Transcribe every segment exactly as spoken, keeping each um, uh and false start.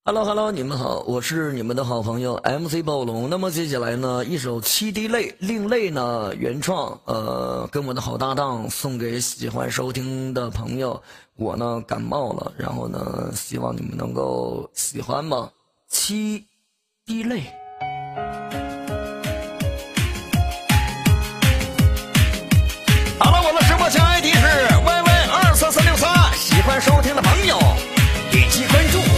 Hello Hello， 你们好，我是你们的好朋友 M C 暴龙。那么接下来呢，一首七滴泪另类呢原创，呃，跟我的好搭档送给喜欢收听的朋友。我呢感冒了，然后呢，希望你们能够喜欢吧。七滴泪。好了，我的直播间 I D 是 Y Y 二三三六三，喜欢收听的朋友点击关注。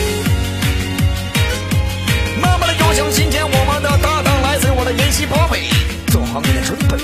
慢慢的有请今天我们的搭档来自我的妍希宝贝，做好你的准备。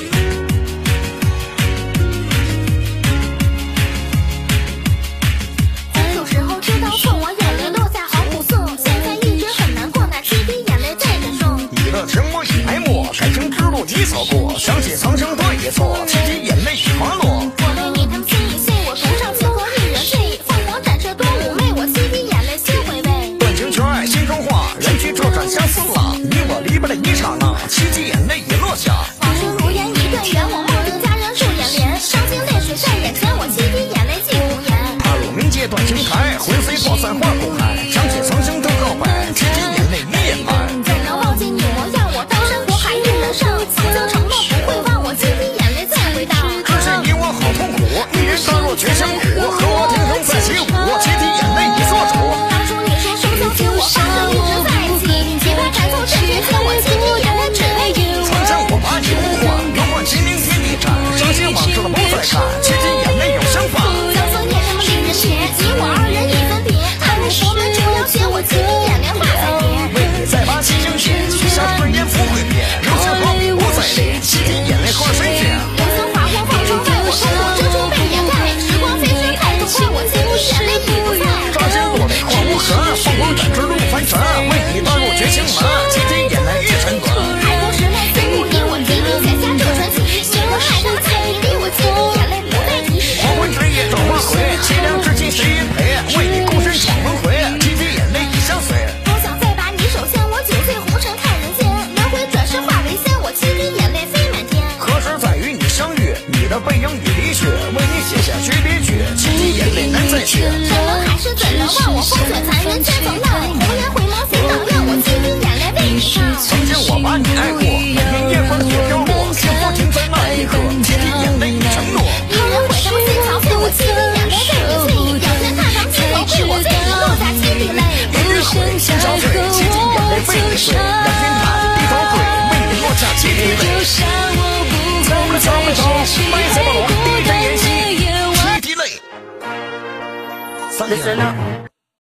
咱有时候知道错，我眼泪落下好朴素，现在一直很难过，那七滴眼泪在忍受。 你的沉默已埋没，感情之路你走过，想起苍生对错，七滴眼泪已滑落。 我为你他们心一碎，我头上情和一人醉，凤凰展翅多妩媚，我七滴眼泪心回味。 断情绝爱心中话，人去这转相思了，你我离别的一刹那，七滴眼泪已落下。 往事如烟一段缘，我梦中佳人数眼帘，伤心泪水在眼前，我七滴眼泪尽无言。 踏入冥界断情台，魂飞魄散花苦海，想起曾经的告白，七滴眼泪已掩埋。 怎能忘记你模样，我刀山火海一人胜，曾经承诺不会忘，我七滴眼泪再回荡。 可是你我好痛苦，一人大若绝相苦，和我天生在起舞，七滴眼泪已做主。 当初你说手相牵，我发誓一直在一起，奇葩缠凑这绝情，我七滴眼泪只为你。 曾经我把你呼唤，如果金陵天地战，伤心往事的不再看，七滴眼泪有相伴。 相思念那么令人甜，你我二人已分别，踏入佛门出妖邪，我七滴眼泪化彩蝶。 为你再把七星血，许下誓言不会变，流星毫笔不再裂，七滴眼泪化谁见？ 流星划过放窗外，我痛苦之处被掩盖，时光飞逝太多快，我七滴眼泪已不在。 扎心落泪化无痕，凤凰展翅路凡尘，为你踏入绝情门，七滴眼泪欲沉沦。 海枯石烂心不移，我七滴写下这传奇，星河海棠太美丽，我七滴眼泪不再提。 黄昏之夜照花魁，凄凉之际谁人陪？为你孤身闯轮回，七滴眼泪已相随。 多想再把你手牵，我九岁红尘看人间，轮回转世化为仙，我七滴眼泪飞满天。 何时再与你相遇？你的背影已离去，为你写下诀别句，七滴眼泪难再续。 山盟海誓怎能忘？我风雪残忍千层浪，红颜回眸心荡漾，我七滴眼泪为你唱。 曾经我把你爱过，那天夜风雪飘落，幸福停在那一刻，七滴眼泪已承诺。 一人毁他们心憔悴，我七滴眼泪为你醉，仰天踏上青头会，我为你落下七滴泪。 一人毁心憔悴，七滴眼泪为你碎，仰天踏低头跪，为你落下七滴泪。走了走了走，白色暴龙，滴着妍希，七滴泪。三年。